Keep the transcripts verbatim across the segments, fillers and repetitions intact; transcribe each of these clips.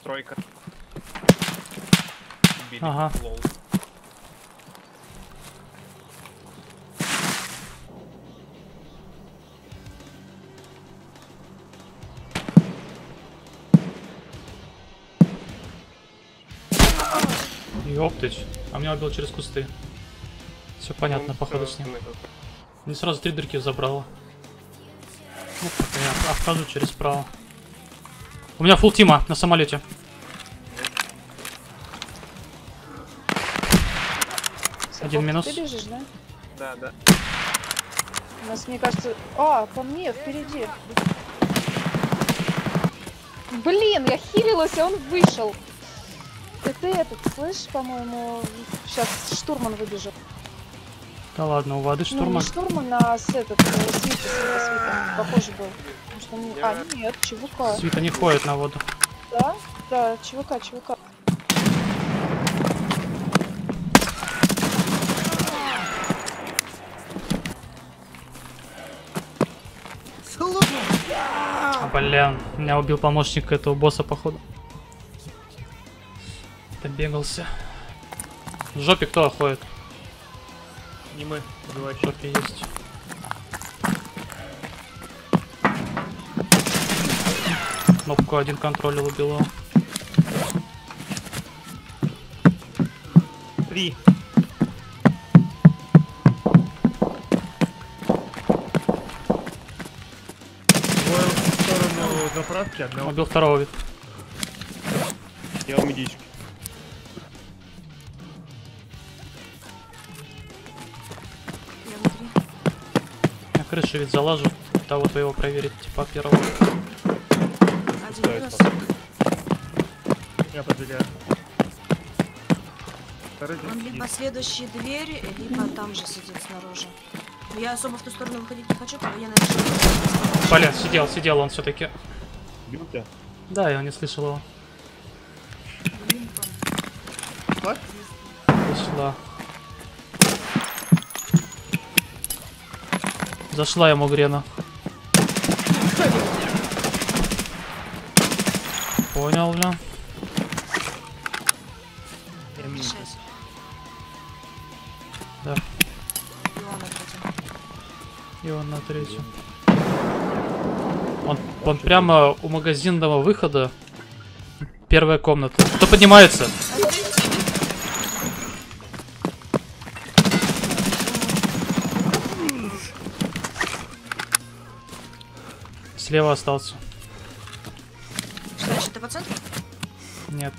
Тройка. Убили. Ага. Лол. Ёптыть. А меня убил через кусты. Все понятно, Он походу, всё с ним. этот. Не сразу три дырки забрало. Ну, пока я обхожу через право. У меня фулл тима на самолете. Один минус. Ты бежишь, да? Да, да. У нас, мне кажется... А, по мне, впереди. Блин, я хилилась, а он вышел. Это этот, слышь, по-моему, сейчас штурман выбежал. Да ладно, у воды Ну, штурман. не штурман, а с этот, э, Свита, Свита, Свита. Похоже был. Потому что он... А, нет, ЧВК. Свита не ходит на воду. Да? Да, ЧВК, ЧВК. А, блин, меня убил помощник этого босса, походу. Добегался. В жопе кто ходит? Не мы, В убивать. жопе есть. Кнопку один контролил, убил его. Три. Двое в сторону заправки, одного. Убил второго. Я у медички. Я внутри. На крыше ведь залажу. Того твоего проверить, типа первого. Один минус. Я подбегаю. Второй Он здесь либо сидит. следующей двери, либо там же сидит снаружи. Но я особо в ту сторону выходить не хочу, потому я наверное... Блин, сидел, сидел он все-таки. Бил тебя? Да, я не слышал его. Фак? Зашла. Зашла ему грена. Понял, бля. Я минус. Шесть. Да. И он ответил. И он на третью. Он, он прямо у магазинного выхода. Первая комната. Кто поднимается? Слева остался. Что, значит, ты по центру? Нет.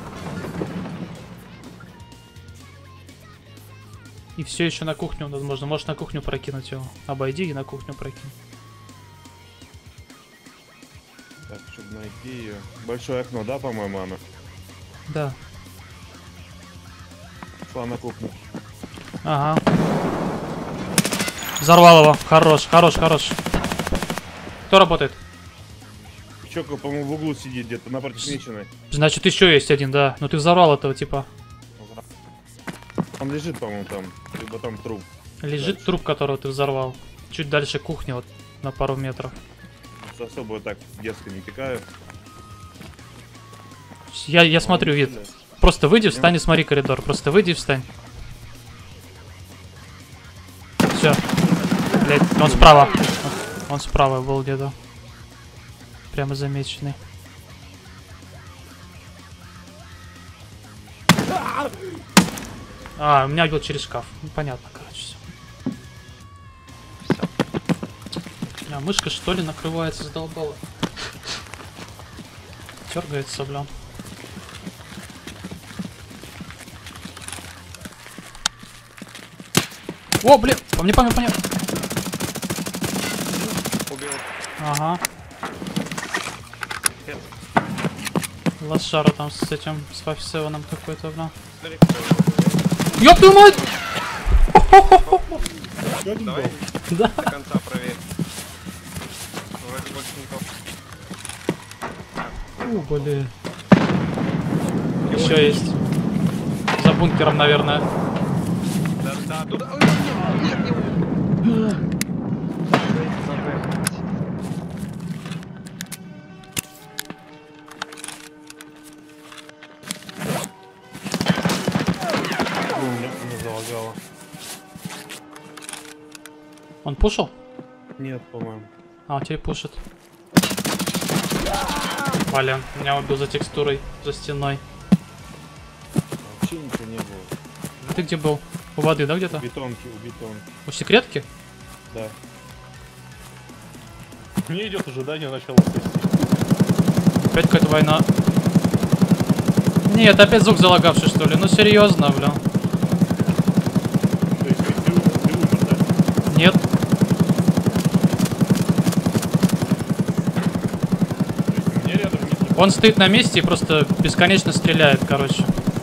И все еще на кухню, возможно. Можешь на кухню прокинуть его. Обойди и на кухню прокинь. Так, чтобы найти ее. Большое окно, да, по-моему, она? Да. Шла на кухню. Ага. Взорвал его. Хорош, хорош, хорош. Кто работает? Чока, по-моему, в углу сидит где-то напротив меченой. Значит, еще есть один, да. Но ты взорвал этого типа. Он лежит, по-моему, там. Либо там труп. Лежит Дальше. труп, которого ты взорвал. Чуть дальше кухни, вот на пару метров. Особо вот так дерзко не пикаю. Я, я смотрю вид. Просто выйди, встань и смотри коридор. Просто выйди и встань. Все. Блять, он справа. Он, он справа был где-то. Прямо замеченный. А, у меня бил через шкаф. Ну, понятно, короче, все. А, мышка что ли накрывается, задолбала. Тергается, бля. О, блин, по мне, по мне, по мне. Убил. Ага. Лошара там с этим, с файв севеном какой-то, бля. Далеко. Ёб твою мать! Давай Да. до конца проверь. Вроде больше никого. У, блин. Еще есть. За бункером, наверное. Да, да, туда. Ой, нет, нет, нет. лагало. Он пушил? Нет, по-моему. А, он теперь пушит. Блин, меня убил за текстурой, за стеной. Вообще ничего не было. А ты где был? У воды, да, где-то? У бетонки, у бетонки. У секретки? Да. Мне идет ожидание начала сессии. Опять какая-то война. Нет, опять звук залагавший, что ли? Ну серьезно, блин. То есть ты, ты, ты умер, да? Нет. То есть мне рядом нет никого. Он стоит на месте и просто бесконечно стреляет, короче.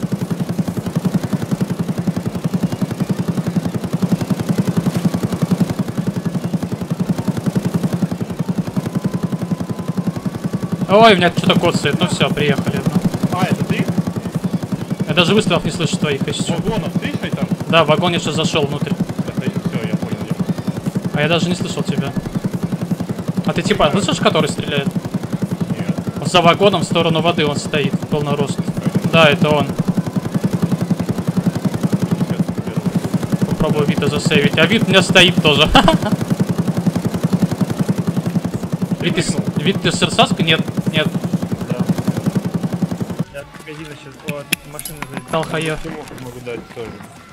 Ой, у меня что-то коцает. Ну все, приехали. Ну. А, это ты? Я даже выстрелов не слышу твоих, если что. Вагонов, ты еще там? Да, в вагон я сейчас зашел внутрь. Это все, я понял. Я... А я даже не слышал тебя. А ты типа слышишь, который стреляет? Нет. Он за вагоном в сторону воды он стоит, в полный рост. Да, это он. Попробую Вита засейвить. А Вит у меня стоит тоже. Вит из, Вит из Серсаска? Нет, нет. Я магазина сейчас. О, машина за. Талхая. Почему могу дать тоже?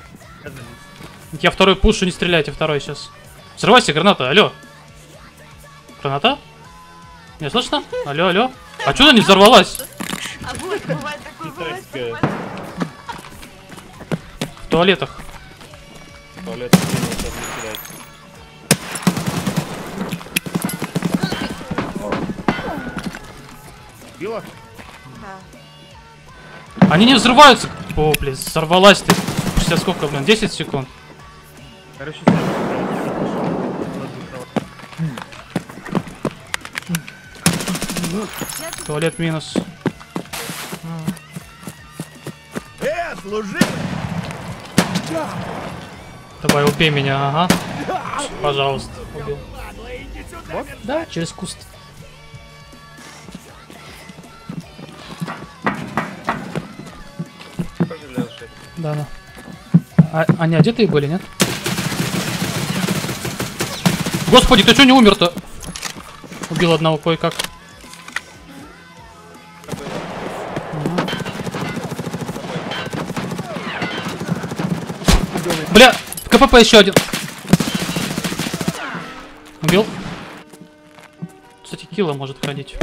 Я второй пушу, не стреляйте, второй сейчас. Взрывайся, граната, алло. Граната? Не слышно? Алло, алло. А что она не взорвалась? А вот, бывает такое, бывает Китайская. такое. В туалетах. Туалет кинулся отвечать. Била? Да. Они не взрываются. О, блин, взорвалась ты. Сейчас сколько, блин, десять секунд. Короче, Туалет минус. Э, служи! Давай, убей меня, ага. Пожалуйста, убил. Вот? Да, через куст. Да, да. А, они одетые были, нет? Господи, ты что не умер-то? Убил одного кое-как. Бля, в КПП еще один. Убил. Кстати, килла может ходить.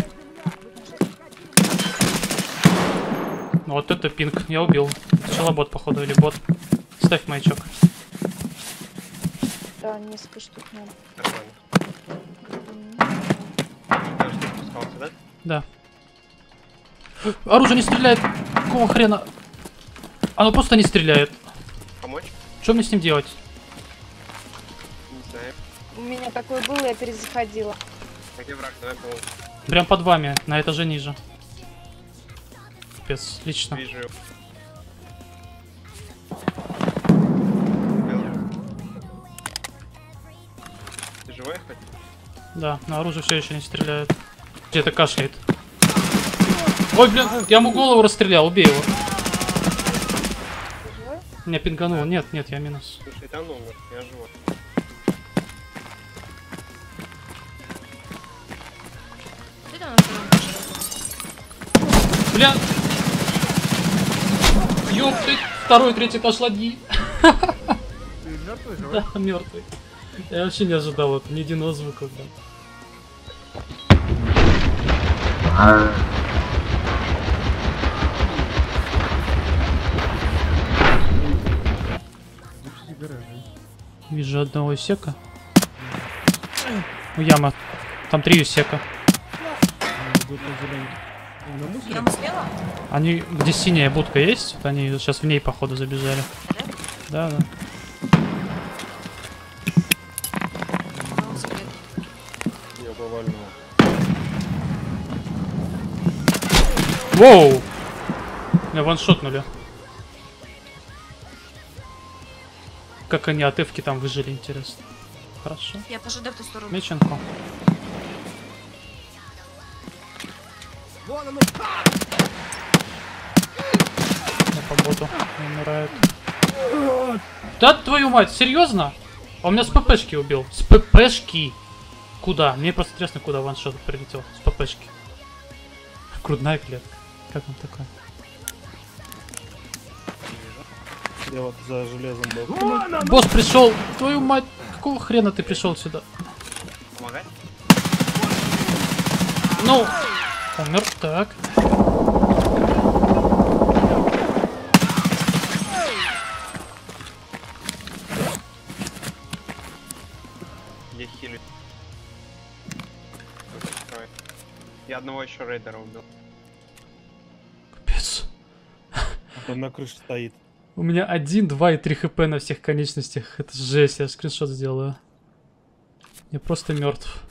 Вот это пинг, я убил. Пчелобот, походу, или бот. Ставь маячок. Да, несколько штук надо. Да. Оружие не стреляет. Какого хрена? Оно просто не стреляет. Помочь? Что мне с ним делать? Не знаю. У меня такое было, я перезаходила. А где враг? Давай помогу. Прям под вами, на этаже ниже. Капец, лично. Вижу. Ты живой хоть? Да, на оружие все еще не стреляет. Где-то кашляет. Ой, блин, я ему голову расстрелял, убей его. Живой? Меня пинганул. Нет, нет, я минус. Слушай, там умер, я живой. Ты там на втором этаже? Бля! Ёпты, второй, третий этаж ладьи. Ты мертвый, живой? Да, мертвый. Я вообще не ожидал это, ни единого звука. Да. Вижу одного сека. У яма. Там три сека. Яма слева? Они, где синяя будка есть, вот они сейчас в ней, походу, забежали. Да, да. А, он секрет. Я повальнул. Воу! Меня ваншотнули. Как они от эвки там выжили, интересно. Хорошо. Я пошел в ту сторону. Меченко. Вон оно! На по боту умирает. Да твою мать, серьезно? Он меня с ППшки убил. С ППшки. Куда? Мне просто интересно, куда ваншот прилетел. С ППшки. Грудная клетка. Как он такой? Я вот за железом был. Босс пришел. Твою мать, какого хрена ты пришел сюда? Помогать? Ну, умер. Так. Я хилю. Я одного еще рейдера убил. Капец. Он на крыше стоит. У меня один, два и три хп на всех конечностях. Это жесть, я скриншот сделаю. Я просто мертв.